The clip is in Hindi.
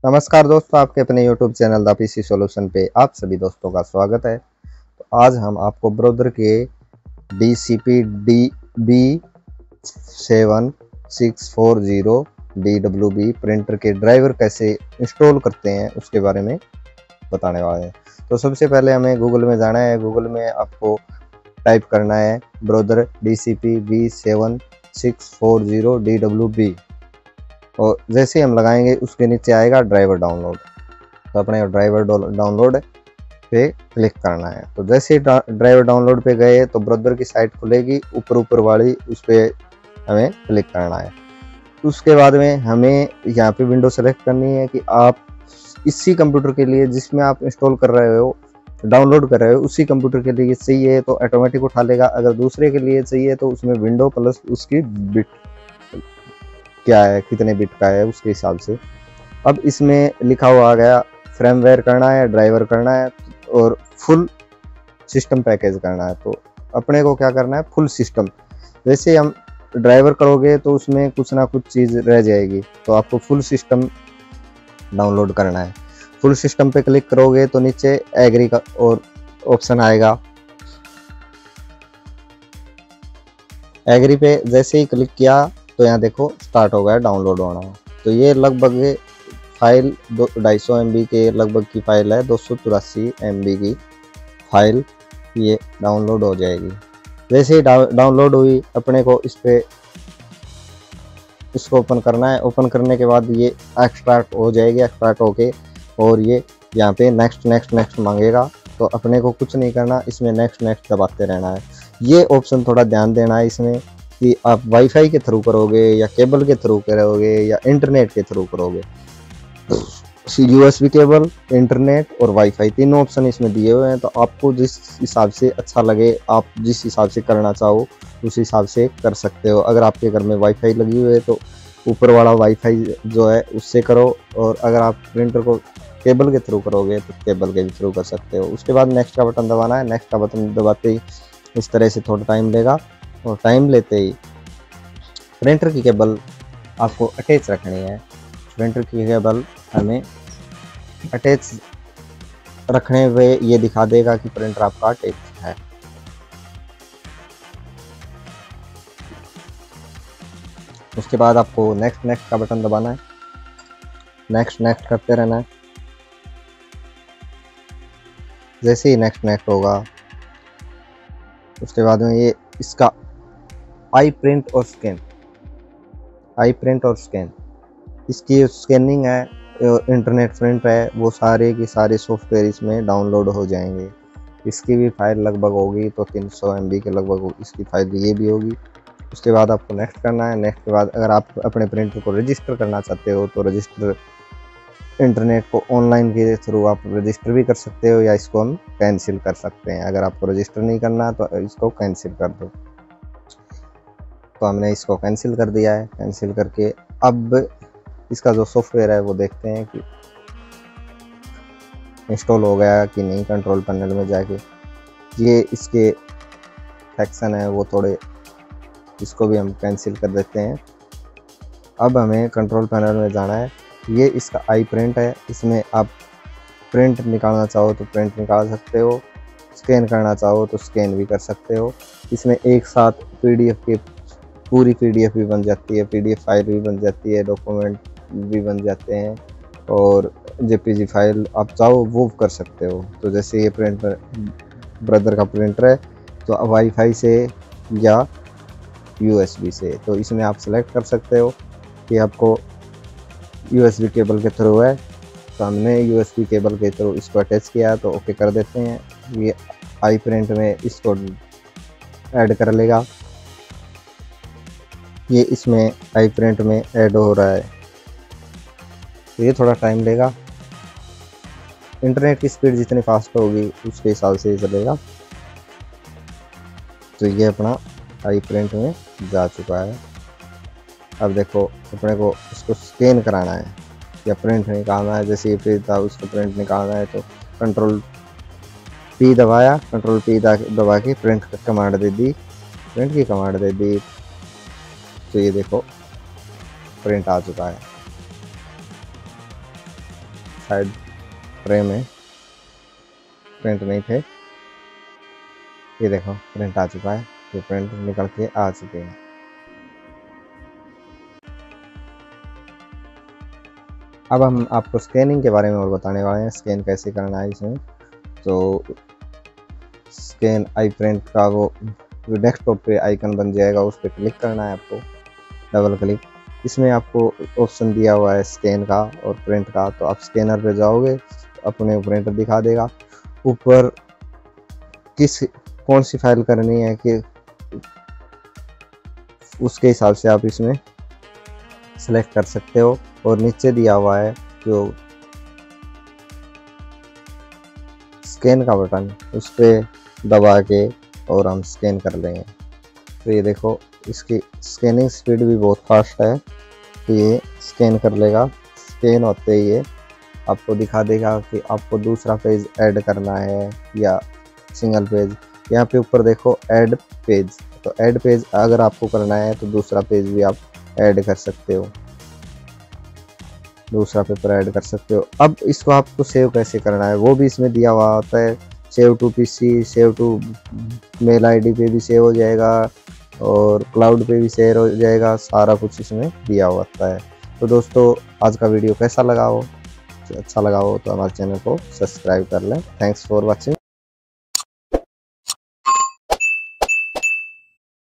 नमस्कार दोस्तों, आपके अपने YouTube channel the PC solution पे आप सभी दोस्तों का स्वागत है। तो आज हम आपको ब्रोदर के DCP DB7640 प्रिंटर के ड्राइवर कैसे इंस्टॉल करते हैं उसके बारे में बताने वाले हैं। तो सबसे पहले हमें गूगल में जाना है। गूगल में आपको टाइप करना है ब्रोदर DCP B7640DWB और जैसे ही हम लगाएंगे उसके नीचे आएगा ड्राइवर डाउनलोड। तो अपने ड्राइवर डाउनलोड पे क्लिक करना है। तो जैसे ही ड्राइवर डाउनलोड पे गए तो ब्रोदर की साइट खुलेगी, ऊपर वाली, उस पर हमें क्लिक करना है। उसके बाद में हमें यहाँ पे विंडो सेलेक्ट करनी है कि आप इसी कंप्यूटर के लिए जिसमें आप इंस्टॉल कर रहे हो, डाउनलोड कर रहे हो, उसी कंप्यूटर के लिए चाहिए तो ऑटोमेटिक उठा लेगा। अगर दूसरे के लिए चाहिए तो उसमें विंडो प्लस उसकी बिट क्या है, कितने बिट का है, उसके हिसाब से। अब इसमें लिखा हुआ आ गया फ्रेमवेयर करना है, ड्राइवर करना है और फुल सिस्टम पैकेज करना है। तो अपने को क्या करना है, फुल सिस्टम। जैसे हम ड्राइवर करोगे तो उसमें कुछ ना कुछ चीज़ रह जाएगी, तो आपको फुल सिस्टम डाउनलोड करना है। फुल सिस्टम पे क्लिक करोगे तो नीचे एग्री का और ऑप्शन आएगा। एग्री पे जैसे ही क्लिक किया तो यहाँ देखो स्टार्ट हो गया डाउनलोड होना। तो ये लगभग फाइल 250 MB के लगभग की फाइल है, 284 MB की फाइल ये डाउनलोड हो जाएगी। जैसे ही डाउनलोड हुई अपने को इसको ओपन करना है। ओपन करने के बाद ये एक्सट्रैक्ट हो जाएगी। एक्सट्रैक्ट होके और ये यहाँ पे नेक्स्ट नेक्स्ट नेक्स्ट मांगेगा। तो अपने को कुछ नहीं करना, इसमें नेक्स्ट नेक्स्ट दबाते रहना है। ये ऑप्शन थोड़ा ध्यान देना है इसमें कि आप वाईफाई के थ्रू करोगे या केबल के थ्रू करोगे या इंटरनेट के थ्रू करोगे। USB केबल, इंटरनेट और वाईफाई तीनों ऑप्शन इसमें दिए हुए हैं। तो आपको जिस हिसाब से अच्छा लगे, आप जिस हिसाब से करना चाहो उस हिसाब से कर सकते हो। अगर आपके घर में वाईफाई लगी हुई है तो ऊपर वाला वाईफाई जो है उससे करो, और अगर आप प्रिंटर को केबल के थ्रू करोगे तो केबल के भी थ्रू कर सकते हो। उसके बाद नेक्स्ट का बटन दबाना है। नेक्स्ट का बटन दबाते ही इस तरह से थोड़ा टाइम लेगा, और टाइम लेते ही प्रिंटर की केबल आपको अटैच रखनी है। प्रिंटर की केबल हमें अटैच रखने हुए ये दिखा देगा कि प्रिंटर आपका अटैच है। उसके बाद आपको नेक्स्ट नेक्स्ट का बटन दबाना है। नेक्स्ट नेक्स्ट करते रहना है। जैसे ही नेक्स्ट नेक्स्ट होगा उसके बाद में ये इसका आई प्रिंट और स्कैन इसकी स्कैनिंग है, इंटरनेट प्रिंट है, वो सारे के सारे सॉफ्टवेयर इसमें डाउनलोड हो जाएंगे। इसकी भी फाइल लगभग होगी तो 300 MB के लगभग इसकी फाइल ये भी होगी। उसके बाद आपको नेक्स्ट करना है। नेक्स्ट के बाद अगर आप अपने प्रिंटर को रजिस्टर करना चाहते हो तो रजिस्टर इंटरनेट को ऑनलाइन के थ्रू आप रजिस्टर भी कर सकते हो, या इसको हम कैंसिल कर सकते हैं। अगर आपको रजिस्टर नहीं करना तो इसको कैंसिल कर दो। तो हमने इसको कैंसिल कर दिया है। कैंसिल करके अब इसका जो सॉफ्टवेयर है वो देखते हैं कि इंस्टॉल हो गया कि नहीं। कंट्रोल पैनल में जाके ये इसके सेक्शन है वो थोड़े, इसको भी हम कैंसिल कर देते हैं। अब हमें कंट्रोल पैनल में जाना है। ये इसका आई प्रिंट है, इसमें आप प्रिंट निकालना चाहो तो प्रिंट निकाल सकते हो, स्कैन करना चाहो तो स्कैन भी कर सकते हो। इसमें एक साथ PDF की पूरी PDF भी बन जाती है, PDF फाइल भी बन जाती है, डॉक्यूमेंट भी बन जाते हैं, और JPG फाइल आप चाहो वो कर सकते हो। तो जैसे ये प्रिंटर ब्रदर का प्रिंटर है तो वाईफाई से या USB से, तो इसमें आप सेलेक्ट कर सकते हो कि आपको USB केबल के थ्रू है। तो हमने USB केबल के थ्रू इसको अटैच किया तो ओके कर देते हैं। ये आई प्रिंट में इसको ऐड कर लेगा। ये इसमें आई प्रिंट में ऐड हो रहा है, तो ये थोड़ा टाइम लेगा। इंटरनेट की स्पीड जितनी फास्ट होगी उसके हिसाब से चलेगा। तो ये अपना आई प्रिंट में जा चुका है। अब देखो अपने को इसको स्कैन कराना है या प्रिंट निकालना है। जैसे ये प्रिंट था उसको प्रिंट निकालना है तो कंट्रोल P दबाया, कंट्रोल P दबा के प्रिंट की कमांड दे दी, प्रिंट की कमांड दे दी। तो ये देखो प्रिंट आ चुका है। शायद ट्रे में प्रिंट नहीं थे। ये देखो प्रिंट आ चुका है, ये प्रिंट निकल के आ चुके हैं। अब हम आपको स्कैनिंग के बारे में और बताने वाले हैं, स्कैन कैसे करना है इसमें। तो स्कैन आई प्रिंट का वो डेस्कटॉप पे आइकन बन जाएगा, उस पर क्लिक करना है आपको, डबल क्लिक। इसमें आपको ऑप्शन दिया हुआ है स्कैन का और प्रिंट का। तो आप स्कैनर पे जाओगे, अपने प्रिंट दिखा देगा। ऊपर कौन सी फाइल करनी है कि उसके हिसाब से आप इसमें सेलेक्ट कर सकते हो। और नीचे दिया हुआ है जो स्कैन का बटन, उस पर दबा के और हम स्कैन कर लेंगे। तो ये देखो इसकी स्कैनिंग स्पीड भी बहुत फास्ट है, तो ये स्कैन कर लेगा। स्कैन होते ही ये आपको दिखा देगा कि आपको दूसरा पेज ऐड करना है या सिंगल पेज। यहाँ पे ऊपर देखो ऐड पेज, तो ऐड पेज अगर आपको करना है तो दूसरा पेज भी आप ऐड कर सकते हो, दूसरा पेपर ऐड कर सकते हो। अब इसको आपको सेव कैसे करना है वो भी इसमें दिया हुआ होता है। Save to PC, save to mail ID पे भी सेव हो जाएगा और क्लाउड पे भी शेयर हो जाएगा, सारा कुछ इसमें दिया हुआ होता है। तो दोस्तों आज का वीडियो कैसा लगा हो, अच्छा लगा हो तो हमारे चैनल को सब्सक्राइब कर लें। Thanks for watching.